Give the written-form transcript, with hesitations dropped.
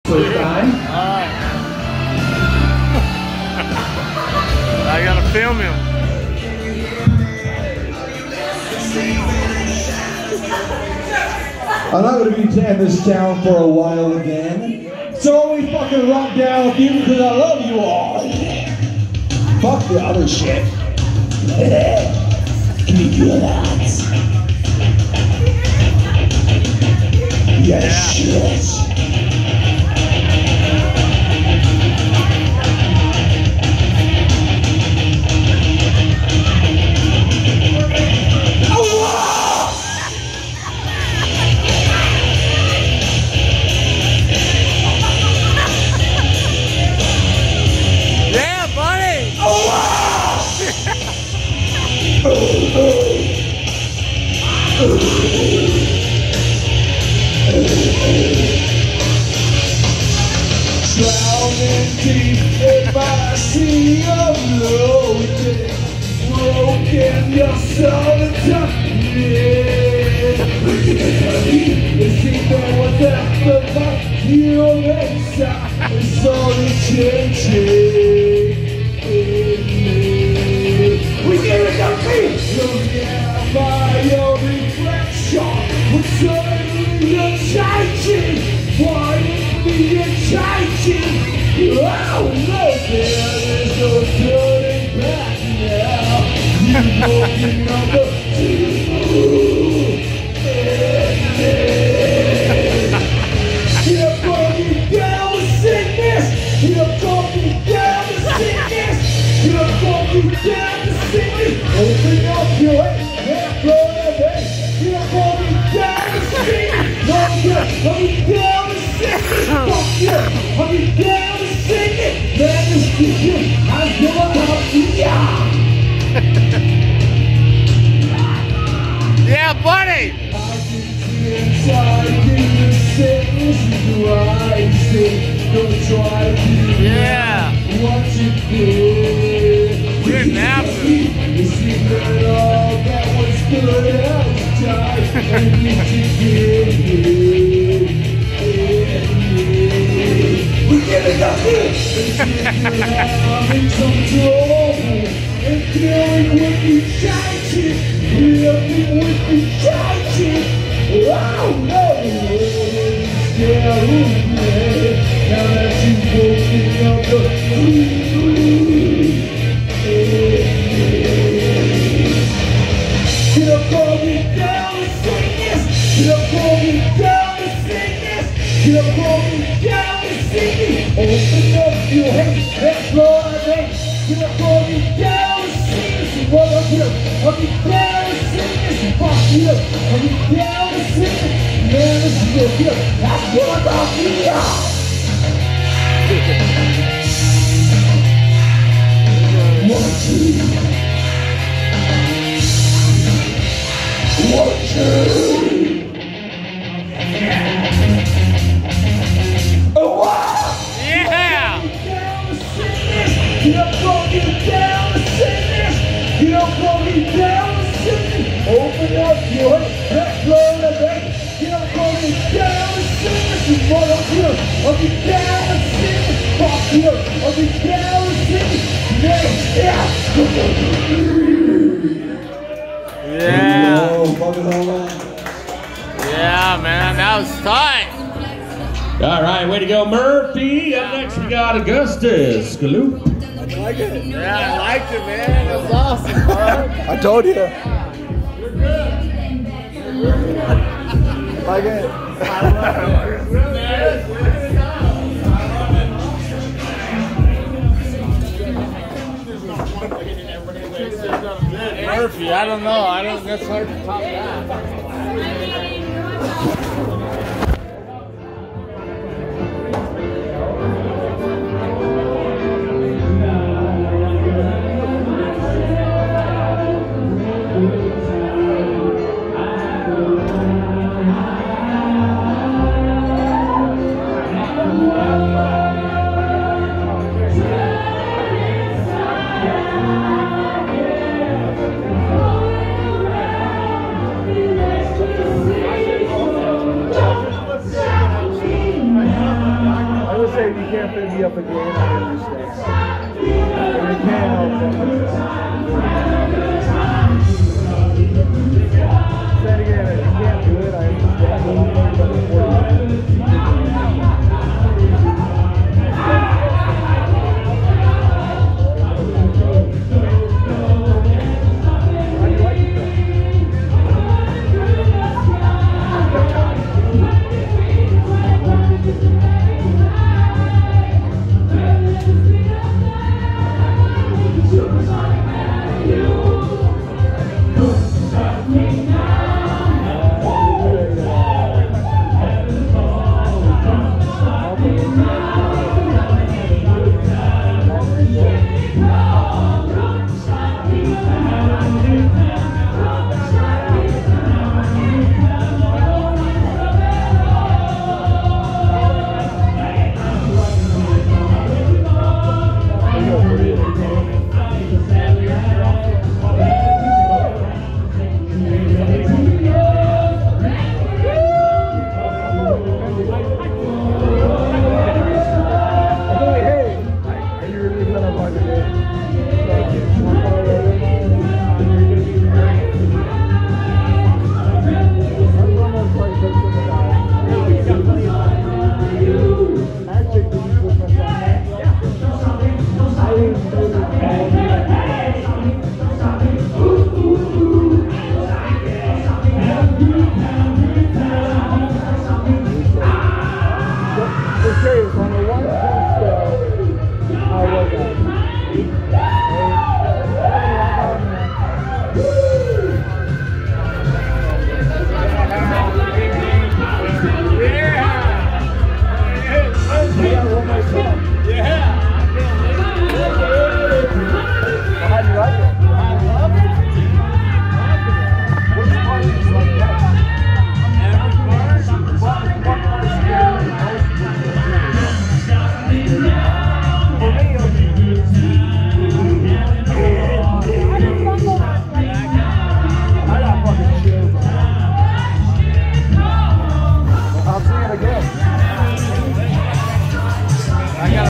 First time. Alright. I gotta film him. I'm not gonna be in this town for a while again. So we fucking rock down with you because I love you all. Fuck the other shit. Give me good odds. Yes, shit. Drowning deep in my sea of loading, broken your soul and darkness. It seems that whatever about your inside is only changing. We give it to me. Look at my own reflection. We're suddenly changing. Why is me changing? Oh no, there is no turning back now. You're walking on the you're walking down with sickness. You're walking down with sickness. You're walking down with sickness. Open up your head and blow your head. You're walking down with sickness. Walking down with sickness. Fuck you. Walking down with sickness. Man, this shit has never happened. Yeah, buddy. I can see inside you the sickness is rising. Don't try to Yeah. what you did. We're napping. You see that all that was good has died. And you did. We're giving up this. I'm in some trouble. And dealing with you changing. Living with you changing. Oh no. Now that you've woken up get up on me down with sickness. Get up on me down with sickness. Get up on me down with sickness. Open up your head, that's all I need. Get up on me down with sickness. What up here? I'll be down with sickness. Fuck you. I'll be down with sickness. Man, this is good here. That's what I'm here. One, two. One, two. Oh, wow. Yeah. Get up on me down with sickness. Get up on me down with sickness. Open up your head. Let's blow the bass. Get up on me down with sickness. What up here? I'll be down with sickness. Fuck you. I'll be down with sickness. Next, yeah. Yeah. Oh, fucking hold on. Yeah, man, that was tight. All right, way to go, Murphy. Up next, we got Augustus Galoop. I like it. Yeah, I liked it, man. That was awesome, bro. I told you. You're good. Like it. Murphy, I don't know. That's hard to top that. say if you can't fit me up again, I understand. But you can't help Say it again, if you can't do it, I understand. But I'm going to do it for you. On the 1-10 scale, how was that?